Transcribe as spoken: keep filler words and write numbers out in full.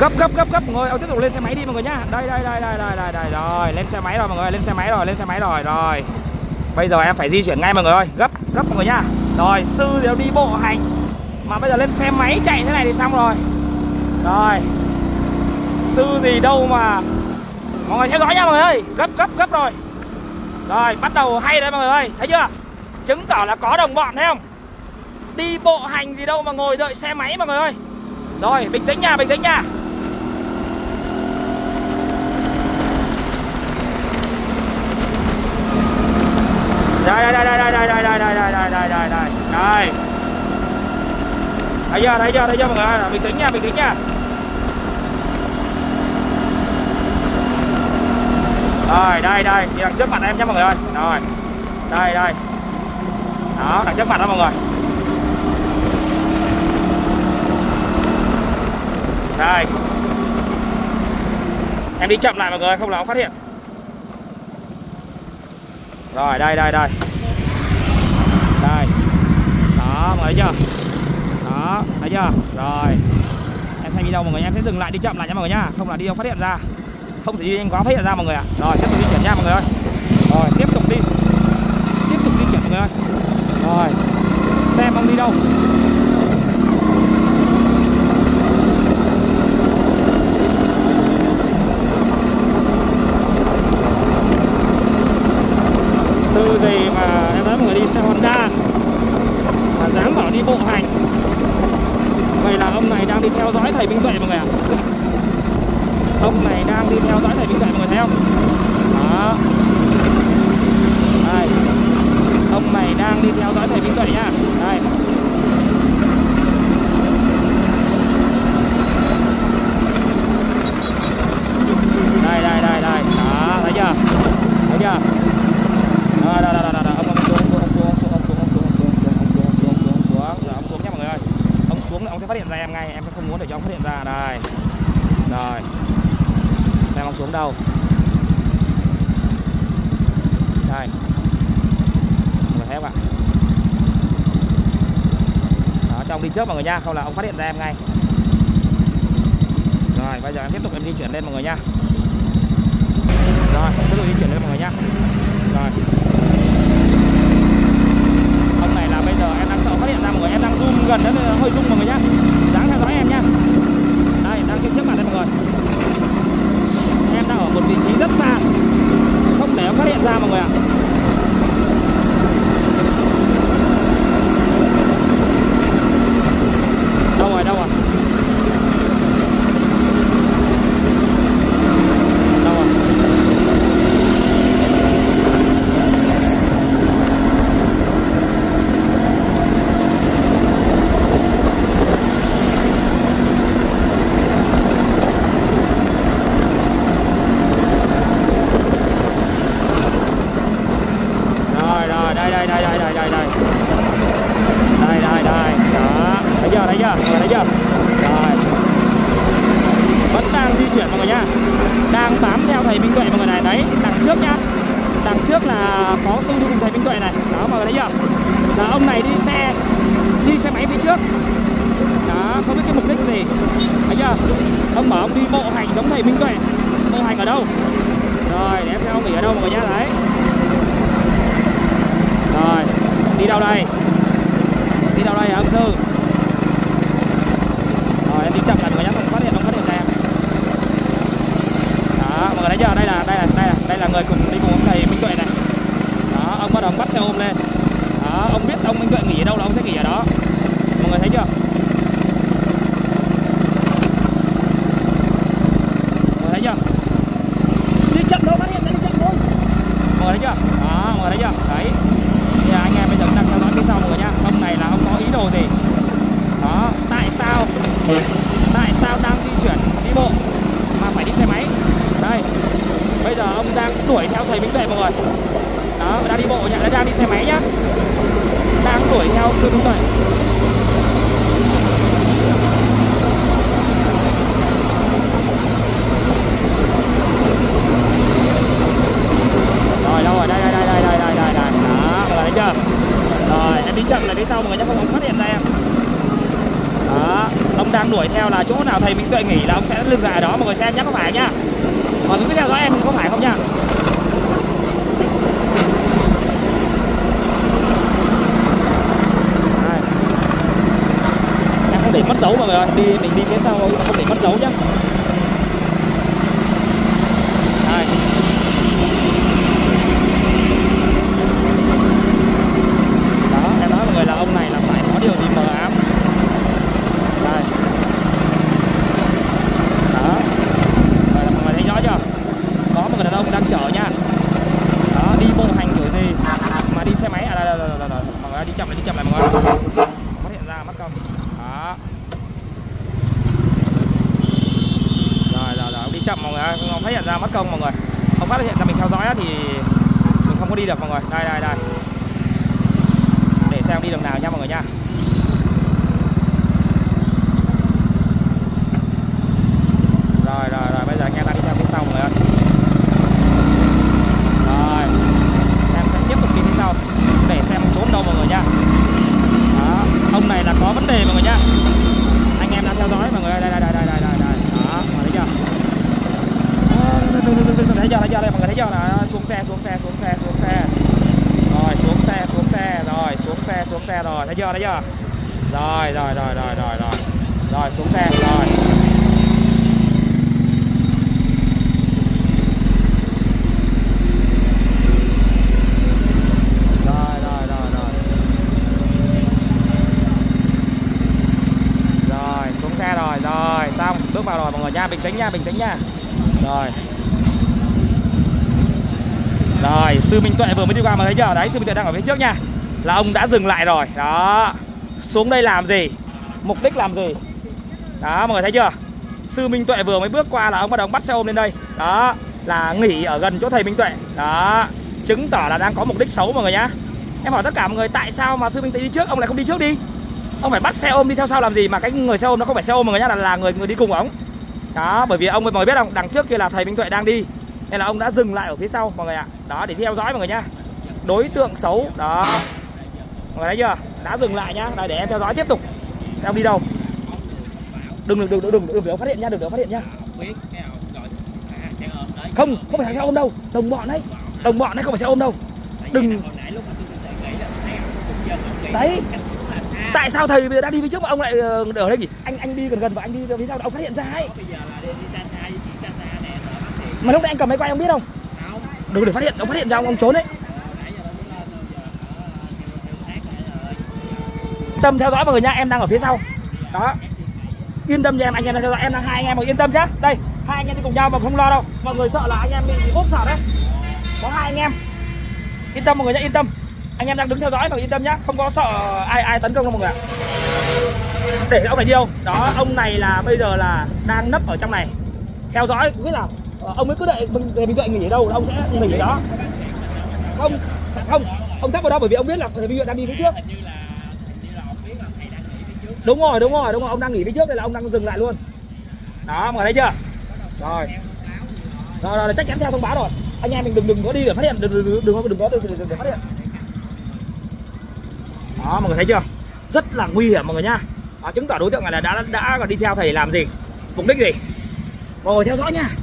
Gấp gấp gấp gấp mọi người, ông tiếp tục lên xe máy đi mọi người nhá. Đây đây đây đây đây đây, đây. Rồi, lên xe máy rồi mọi người, lên xe máy rồi, lên xe máy rồi. Rồi. Bây giờ em phải di chuyển ngay mọi người ơi, gấp gấp mọi người nhá. Rồi, sư thì đi bộ hành mà bây giờ lên xe máy chạy thế này thì xong rồi. Rồi. Sư gì đâu mà. Mọi người theo dõi nha mọi người ơi, gấp gấp gấp rồi. Rồi, bắt đầu hay đấy mọi người ơi, thấy chưa? Chứng tỏ là có đồng bọn thấy không? Đi bộ hành gì đâu mà ngồi đợi xe máy mọi người ơi. Rồi, bình tĩnh nha, bình tĩnh nha. Đây đây đây đây đây đây đây đây đây đây đây đây đây đây. Thấy chưa, thấy chưa, thấy chưa mọi người ơi, bình tĩnh nha, bình tĩnh nha. Rồi, đây đây, đi đằng trước mặt em nhé mọi người ơi. Rồi. Đây đây. Đó, đằng trước mặt đó mọi người. Đây. Em đi chậm lại mọi người, không là ông phát hiện. Rồi, đây đây đây. Đây. Đó, mọi người thấy chưa? Đó, thấy chưa? Rồi. Em xem đi đâu mọi người, em sẽ dừng lại đi chậm lại nha mọi người nhá, không là đi đâu phát hiện ra. Không thể đi nhanh quá phát hiện ra mọi người ạ. Rồi, tiếp tục di chuyển nha mọi người ơi. Rồi, tiếp tục đi. Tiếp tục di chuyển mọi người ơi. Rồi. Xem ông đi đâu. Sư gì mà em nói mọi người đi xe Honda mà dám bảo đi bộ hành. Vậy là ông này đang đi theo dõi thầy Minh Tuệ mọi người ạ. Ông này đang đi theo dõi thầy Minh Tuệ mọi người thấy không? Đó. Đây. Ông này đang đi theo dõi thầy Minh Tuệ nha. Đây. Đây đây đây đây. Đó, thấy chưa? Thấy chưa? Đó, đó, đó, đó, đó. Ông xuống xuống xuống xuống xuống xuống xuống xuống xuống xuống xuống xuống xuống. Giờ ông xuống nhé mọi người ơi. Ông xuống ông sẽ phát hiện ra em ngay, em sẽ không muốn để cho ông phát hiện ra. Đây. Rồi. Xem ông xuống đâu. Đây. Mọi người thấy không ạ? Đó, cho ông đi trước mọi người nha, không là ông phát hiện ra em ngay. Rồi, bây giờ em tiếp tục em di chuyển lên mọi người nha. Rồi, tiếp tục di chuyển lên mọi người nha. Rồi. Ông này là bây giờ em đang sợ phát hiện ra mọi người, em đang zoom gần đến hơi zoom mọi người nhá. Dáng theo dõi em nha. Đây, đang trên trước mặt đây mọi người. Em đang ở một vị trí rất xa, không để em phát hiện ra mọi người ạ. Đâu rồi, đâu rồi? Đâu rồi? Ông bảo ông đi bộ hành giống thầy Minh Tuệ. Bộ hành ở đâu? Rồi, để em xem ông nghỉ ở đâu mọi người nhé. Đấy. Rồi, đi đâu đây? Đi đâu đây hả ông sư? Rồi, em đi chậm lại mọi người nhé, không phát hiện, không phát hiện ra em. Đó, mọi người thấy chưa? Đây là đây là đây là đây là người cùng đi cùng ông thầy Minh Tuệ này. Đó, ông bắt đầu bắt xe ôm lên. Đó, ông biết ông Minh Tuệ nghỉ ở đâu là ông sẽ nghỉ ở đó. Mọi người thấy chưa? Thấy chưa? Đó, mọi người thấy chưa? Đấy. Thì anh em bây giờ cũng đang theo dõi phía sau mọi người nhá. Ông này là ông có ý đồ gì? Đó, tại sao? Tại sao đang di chuyển đi bộ mà phải đi xe máy? Đây. Bây giờ ông đang đuổi theo thầy Minh Tuệ mọi người. Đó, đang đi bộ nhá, đang đi xe máy nhá. Đang đuổi theo sư Minh Tuệ. Rồi đâu rồi, đây đây đây đây đây đây đây đây. Đó, mọi người thấy chưa? Rồi, em đi chậm lại phía sau mọi người nhé, không phát hiện ra em. Đó, ông đang đuổi theo là chỗ nào thầy Minh Tuệ nghỉ là ông sẽ dừng lại ở đó mọi người xem nhé, có phải nhá. Mọi người cứ theo dõi em có phải không nhá. Em không để mất dấu mọi người ơi, đi mình đi phía sau không để mất dấu nhá. Đây. Đó, em nói mọi người là ông này là phải có điều gì mờ ám. Đây. Đó. Rồi là mọi người thấy rõ chưa? Có một người đàn ông đang chở nha. Đó, đi bộ hành kiểu gì mà đi xe máy à, đây, đây, đây, đây, đây. Mọi người đi chậm lại, đi chậm lại mọi người. Phát hiện ra mất công. Đó. Rồi rồi rồi, ông đi chậm mọi người ơi, không phát hiện ra mất công mọi người. Không phát hiện ra mình theo dõi thì mình không có đi được mọi người. Đây đây đây. Để xem đi đường nào nha mọi người nha. Rồi rồi rồi, bây giờ anh em đang đi theo phía sau mọi người ơi. Rồi. Em sẽ tiếp tục đi phía sau để xem trốn đâu mọi người nha. Đó, ông này là có vấn đề mọi người nha. Anh em đang theo dõi mọi người ơi, đây đây đây đây đây đây. Đó, mọi người thấy chưa? Thấy chưa, thấy chưa, đây mọi người thấy chưa là xuống xe, xuống xe, xuống xe, xuống xe. Rồi, xuống xe, xuống xe, rồi, xuống xe, xuống xe rồi, thấy chưa, thấy chưa? Rồi, rồi, rồi, rồi, rồi, rồi. Rồi, xuống xe, rồi. Rồi, rồi, rồi, rồi. Rồi, xuống xe rồi, rồi, xong, bước vào rồi mọi người nha, bình tĩnh nha, bình tĩnh nha. Rồi. Rồi, sư Minh Tuệ vừa mới đi qua mà thấy chưa? Đấy, sư Minh Tuệ đang ở phía trước nha. Là ông đã dừng lại rồi. Đó. Xuống đây làm gì? Mục đích làm gì? Đó, mọi người thấy chưa? Sư Minh Tuệ vừa mới bước qua là ông bắt đầu bắt xe ôm lên đây. Đó, là nghỉ ở gần chỗ thầy Minh Tuệ. Đó, chứng tỏ là đang có mục đích xấu mọi người nhá. Em hỏi tất cả mọi người tại sao mà sư Minh Tuệ đi trước, ông lại không đi trước đi? Ông phải bắt xe ôm đi theo sau làm gì mà cái người xe ôm nó không phải xe ôm mọi người nhá, là là người người đi cùng của ông. Đó, bởi vì ông mọi người biết không, đằng trước kia là thầy Minh Tuệ đang đi. Nên là ông đã dừng lại ở phía sau mọi người ạ. Đó, để theo dõi mọi người nhá. Đối tượng xấu. Đó. Mọi người thấy chưa? Đã dừng lại nhá. Đây để em theo dõi tiếp tục. Xem ông đi đâu. Đừng đừng đừng đừng đừng để ông phát hiện nhá, đừng để ông phát hiện nhá. Không, không phải thằng xe ôm đâu, đồng bọn đấy. Đồng bọn đấy, không phải xe ôm đâu. Đừng. Đấy. Tại sao thầy bây giờ đang đi phía trước mà ông lại ở đây nhỉ? Anh anh đi gần gần và anh đi phía sau ông phát hiện ra ấy. Mà lúc nãy anh cầm máy quay ông biết không? Đừng để phát hiện, ông phát hiện ra ông, ông trốn đấy. Tâm theo dõi mọi người nha, em đang ở phía sau. Đó. Yên tâm cho em, anh em đang theo dõi, em đang hai anh em mà yên tâm nhá. Đây, hai anh em đi cùng nhau mà không lo đâu. Mọi người sợ là anh em bị úp sợ đấy. Có hai anh em. Yên tâm mọi người nhá, yên tâm. Anh em đang đứng theo dõi mà yên tâm nhá, không có sợ ai ai tấn công đâu mọi người ạ. Để ông này đi đâu? Đó, ông này là bây giờ là đang nấp ở trong này. Theo dõi, biết là ông ấy cứ đợi thầy Minh Tuệ nghỉ ở đâu là ông sẽ nghỉ ở đó. Không, không, ông thấp vào đó bởi vì ông biết là thầy Minh Tuệ đang đi phía trước. Đúng rồi, đúng rồi, đúng rồi, ông đang nghỉ phía trước đây là ông đang dừng lại luôn. Đó, mọi người thấy chưa? Rồi. Rồi rồi, chắc chắn theo thông báo rồi. Anh em mình đừng đừng có đi để phát hiện, đừng đừng đừng, đừng, đừng có đừng, đừng để phát hiện. Đó, mọi người thấy chưa? Rất là nguy hiểm mọi người nhá. Đó, chứng tỏ đối tượng này là đã đã còn đi theo thầy làm gì? Mục đích gì? Mọi người theo dõi nha.